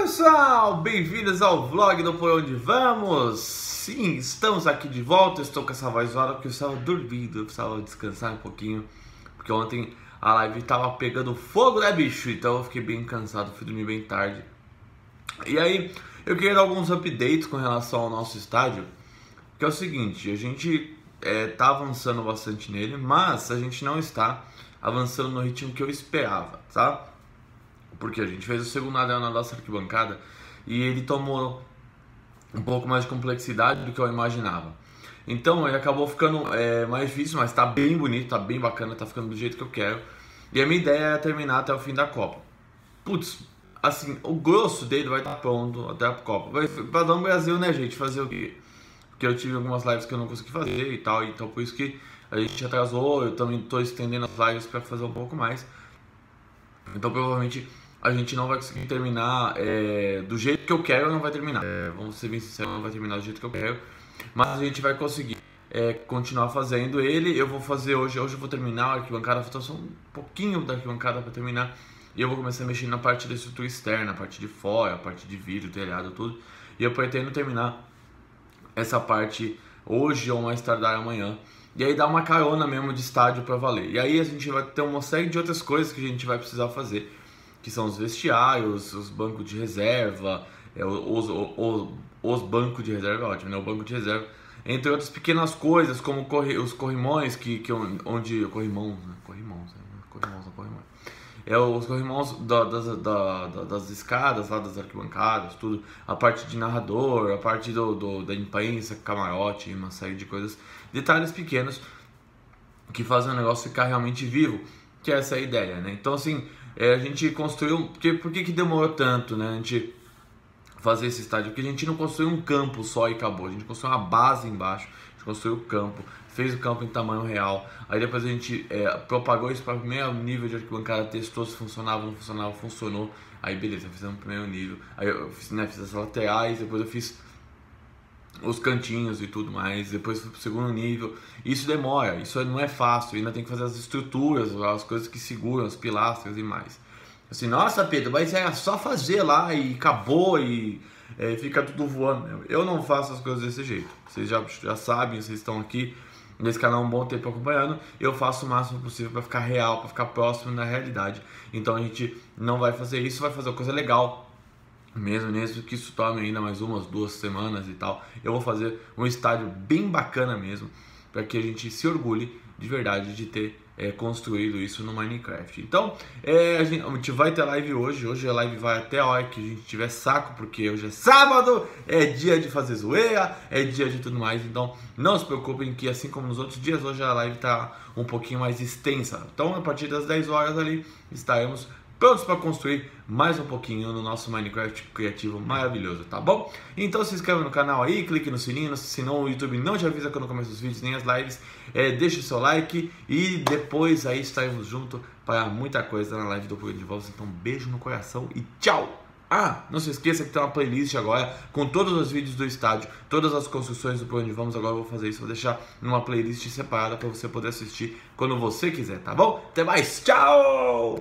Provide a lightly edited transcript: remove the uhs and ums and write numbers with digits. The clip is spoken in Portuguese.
pessoal, bem-vindos ao vlog do Por Onde Vamos. Sim, estamos aqui de volta. Estou com essa voz hora porque eu estava dormindo, eu precisava descansar um pouquinho, porque ontem a live estava pegando fogo, né, bicho? Então eu fiquei bem cansado, fui dormir bem tarde. E aí, eu queria dar alguns updates com relação ao nosso estádio, que é o seguinte: a gente tá avançando bastante nele, mas a gente não está avançando no ritmo que eu esperava, tá? Porque a gente fez o segundo anel na nossa arquibancada e ele tomou um pouco mais de complexidade do que eu imaginava. Então ele acabou ficando mais difícil, mas tá bem bonito, tá bem bacana, tá ficando do jeito que eu quero. E a minha ideia é terminar até o fim da Copa. Putz, assim, o grosso dele vai estar pronto até a Copa. Vai pra dar um Brasil, né, gente? Fazer o quê? Porque eu tive algumas lives que eu não consegui fazer e tal, então por isso que a gente atrasou. Eu também tô estendendo as lives para fazer um pouco mais. Então provavelmente a gente não vai conseguir terminar do jeito que eu quero, não vai terminar. Vamos ser bem sinceros, não vai terminar do jeito que eu quero. Mas a gente vai conseguir continuar fazendo ele. Eu vou fazer hoje eu vou terminar a arquibancada, falta só um pouquinho da arquibancada para terminar. E eu vou começar a mexer na parte da estrutura externa, a parte de fora, a parte de vidro, telhado, tudo. E eu pretendo terminar essa parte hoje ou mais tardar amanhã. E aí dar uma carona mesmo de estádio para valer. E aí a gente vai ter uma série de outras coisas que a gente vai precisar fazer, que são os vestiários, os bancos de reserva, os bancos de reserva, ótimo, né? O banco de reserva, entre outras pequenas coisas, como os corrimões, onde corrimãos, né? Corrimãos, os corrimãos das escadas, lá das arquibancadas, tudo, a parte de narrador, a parte da imprensa, camarote, uma série de coisas, detalhes pequenos que fazem o negócio ficar realmente vivo, que essa é a ideia, né? Então assim, a gente construiu, por que demorou tanto, né, a gente fazer esse estádio? Porque a gente não construiu um campo só e acabou, a gente construiu uma base embaixo, a gente construiu o campo, fez o campo em tamanho real, aí depois a gente propagou isso para o primeiro nível de arquibancada, testou se funcionava, não funcionava, funcionou, aí beleza, fizemos o primeiro nível, aí eu fiz as laterais, depois eu fiz os cantinhos e tudo mais, depois fui pro segundo nível. Isso demora, isso não é fácil, ainda tem que fazer as estruturas, as coisas que seguram, as pilastras e mais. Assim, nossa Pedro, mas era só fazer lá e acabou e fica tudo voando. Eu não faço as coisas desse jeito, vocês já sabem, vocês estão aqui nesse canal há um bom tempo acompanhando. Eu faço o máximo possível para ficar real, para ficar próximo da realidade. Então a gente não vai fazer isso, vai fazer uma coisa legal mesmo que isso tome ainda mais umas 2 semanas e tal. Eu vou fazer um estádio bem bacana mesmo, para que a gente se orgulhe de verdade de ter construído isso no Minecraft. Então a gente vai ter live hoje a live vai até a hora que a gente tiver saco, porque hoje é sábado, é dia de fazer zoeira, é dia de tudo mais. Então não se preocupem que, assim como nos outros dias, hoje a live tá um pouquinho mais extensa. Então a partir das 10 horas ali estaremos prontos para construir mais um pouquinho no nosso Minecraft criativo maravilhoso, tá bom? Então se inscreva no canal aí, clique no sininho, senão o YouTube não te avisa quando começa os vídeos nem as lives. Deixe o seu like e depois aí estaremos juntos para muita coisa na live do Por Onde Vamos. Então beijo no coração e tchau! Ah, não se esqueça que tem uma playlist agora com todos os vídeos do estádio, todas as construções do Por Onde Vamos. Agora eu vou fazer isso, vou deixar numa playlist separada para você poder assistir quando você quiser, tá bom? Até mais, tchau!